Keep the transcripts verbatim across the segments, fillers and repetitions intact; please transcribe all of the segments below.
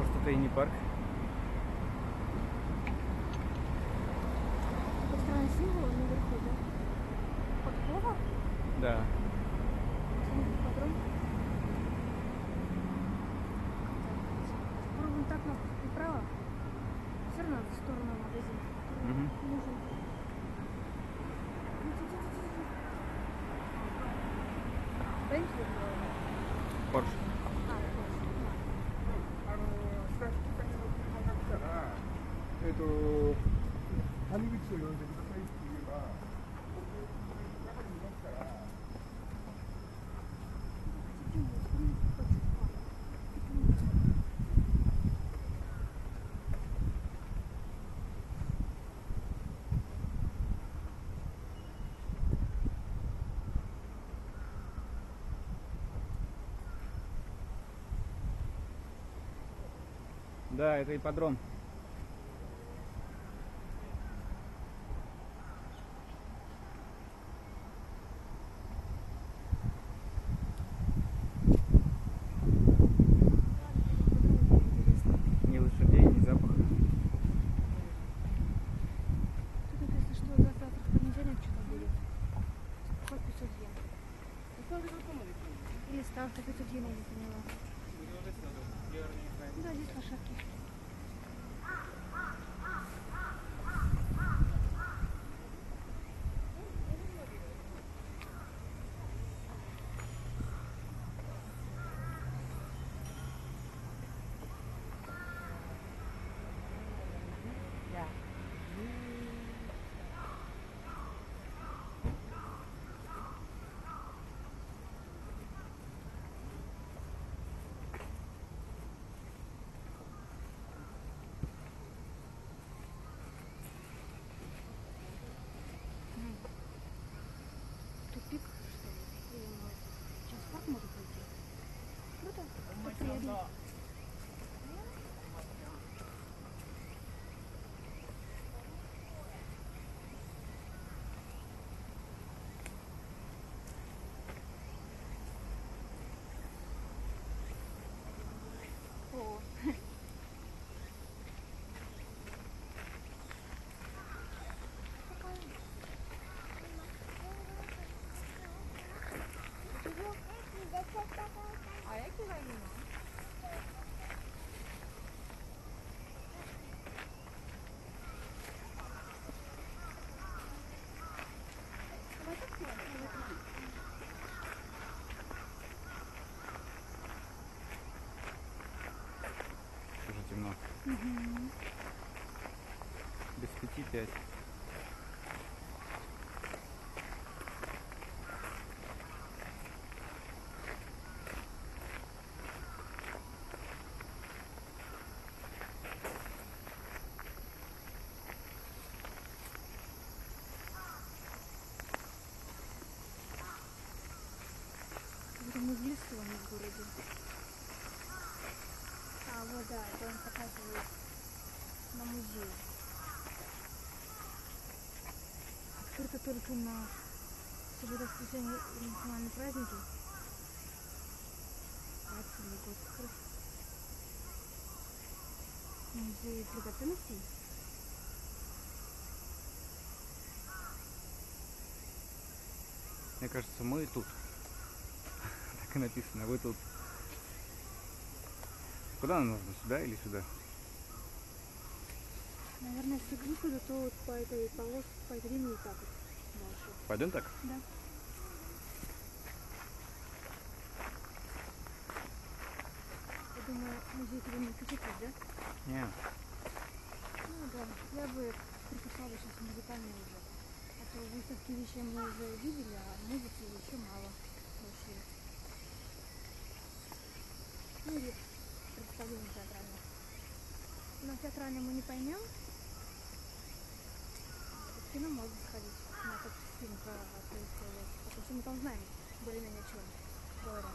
может, это и не парк. Странный символ наверху, да? Подкова? Да. Подром. Попробуем так направо. Все равно в сторону магазина. Угу. Нужен. Бентли? Порш. А, Порш. えっと、谷口を呼んでくださいって言えば、僕、中にいますから。 Да, это ипподром. Ни лошадей, ни запаха. Тут написано, что завтра в понедельник что-то будет. Вход пятьсот йен. Или ставка пятьсот йен, я не поняла. Да, здесь лошадки. Тупик, что ли? Сейчас в парк может пойти. Круто. Тут приятно. О. А які війни? Уже темно. Угу. Без пяти пять. Мы в лесу, а не в городе. А, вот да, это он показывает на музей. Открыто только на субботу-воскресенье и национальные праздники. А целый год открыт. Музей драгоценностей. Мне кажется, мы тут. Так и написано, вы тут. Куда нам нужно? Сюда или сюда? Наверное, если глубже, то вот по этой полоске, по этой линии так вот дальше. Пойдем так? Да. Я думаю, музей тебе не впечатлит, да? Нет. Ну да, я бы приписала сейчас музыкальный уже. А то выставки вещей мы уже видели, а музыки еще мало. Вообще. Ну или представление театральное. Но театральное мы не поймем. В кино можно сходить на тот фильм про твою историю. Потому что мы там знаем более-менее о чем говорят.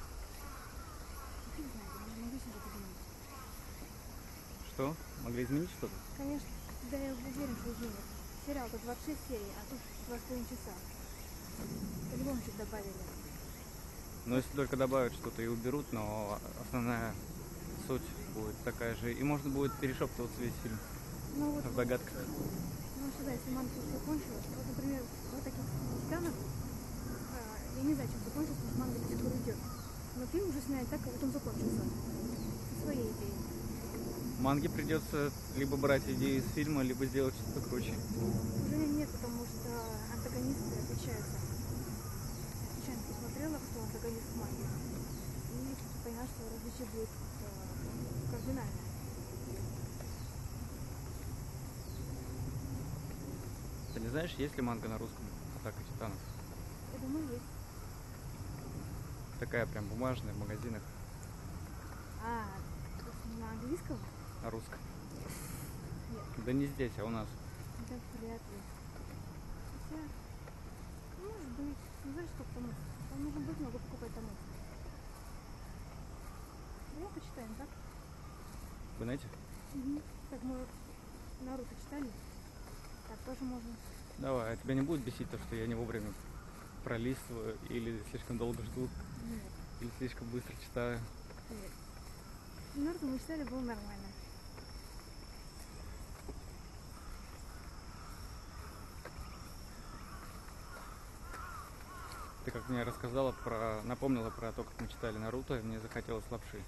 Фиг знает, я могу себе это изменить. Что? Могли изменить что-то? Конечно, да я уверен, что изменят. Сериал-то двадцать шесть серий, а тут два с половиной часа. По-любому что-то добавили. Ну, если только добавят что-то и уберут, но основная суть будет такая же. И можно будет перешептываться весь фильм Ну вот, в догадках. ну сюда, если манга закончилась, вот, например, вот таких титанов, а, я не знаю, чем закончился, потому что манга до сих пор идет. Но фильм уже снять так, как вот он закончился. Со своей идеей. Манге придется либо брать идеи из фильма, либо сделать что-то круче. Уже нет, потому что антагонисты отличаются. Я случайно посмотрела, кто антагонист в манге. И поняла, что различие будет э, кардинальное. Ты не знаешь, есть ли манга на русском «Атака титанов»? Я думаю, есть. Такая прям бумажная, в магазинах, А, то есть на английском? на русском. Нет, Да не здесь, а у нас. да вряд ли. Хотя, может быть, не знаю, сколько томов. Там нужно будет много покупать томов. Давай почитаем, так? Вы знаете? Угу. Так мы Наруто читали. Так тоже можно. Давай, а тебя не будет бесить то, что я не вовремя пролистываю или слишком долго жду, Нет, или слишком быстро читаю? нет. Наруто мы читали, было нормально. Ты как мне рассказала про, напомнила про то, как мы читали Наруто, и мне захотелось лапши.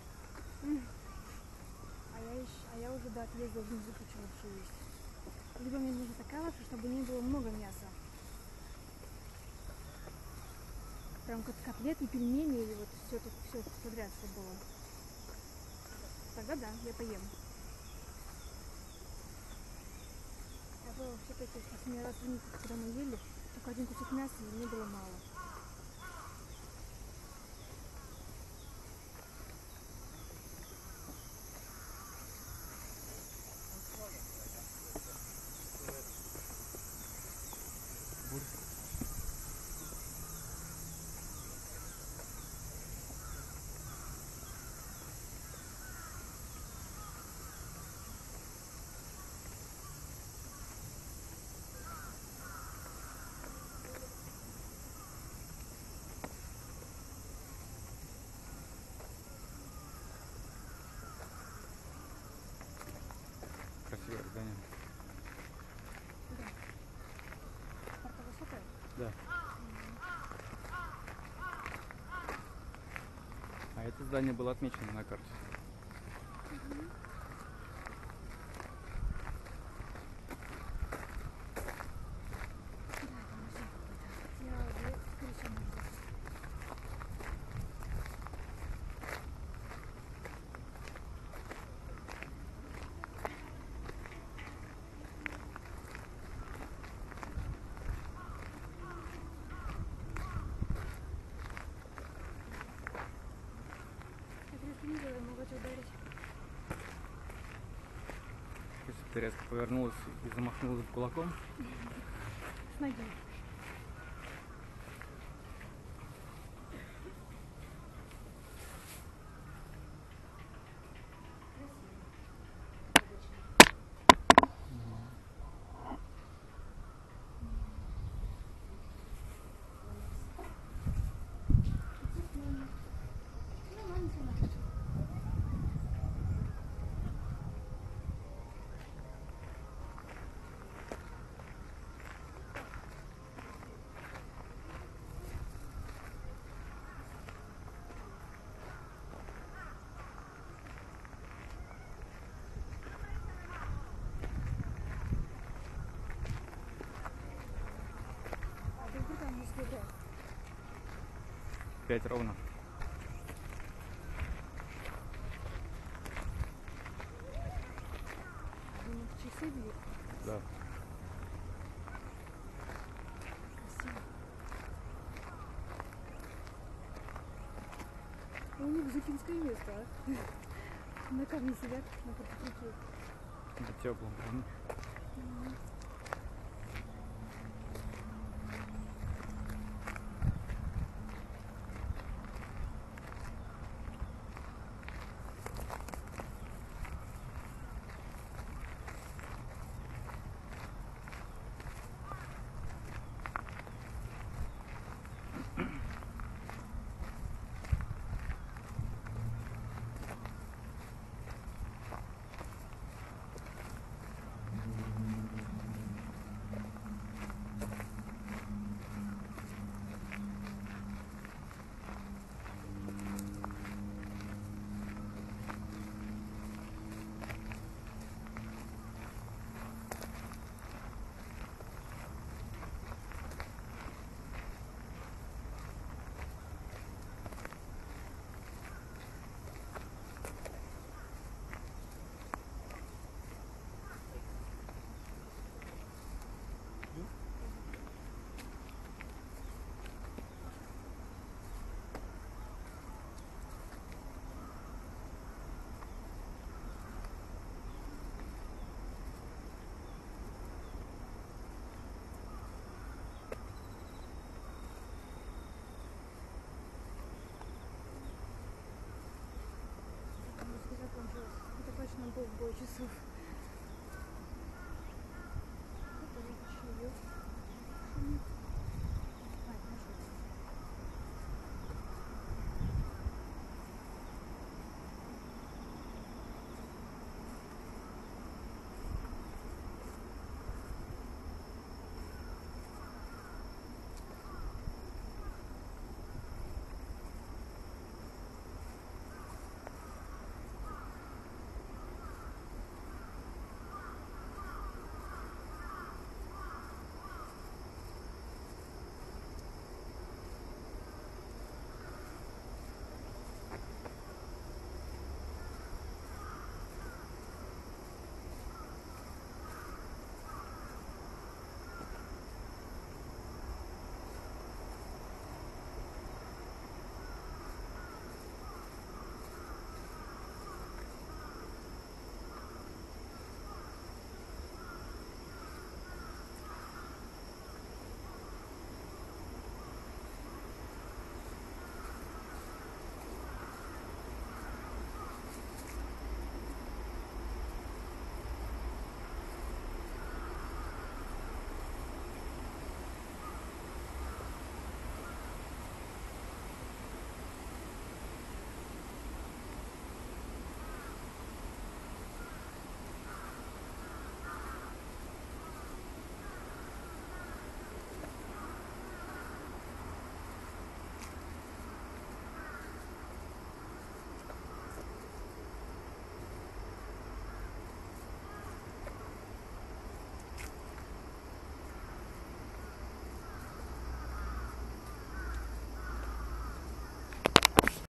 А я, еще, а я уже до отъезда уже не захочу лапшу есть. Либо мне нужна такая лапша, чтобы не было много мяса. Прям как котлеты, пельмени, и вот все тут все подряд, что было. Тогда да, я поем. А то вообще такие последний раз, когда мы ели, только один кусок мяса, и мне было мало. Красивое здание. Да. Парка высокая? Да. А это здание было отмечено на карте. Угу. Да, там музей какой-то. Я уже крыша можно. Я резко не делаю, могу тебя ударить. Если бы ты резко повернулась и замахнулась кулаком, С ноги. А ты куда музыку играет? пять ровно. Думаю, часы бьют. Да. Красиво. У них зыкинское место, а? На камне сидят, на фортепике. Это теплым. М. ковбой часов.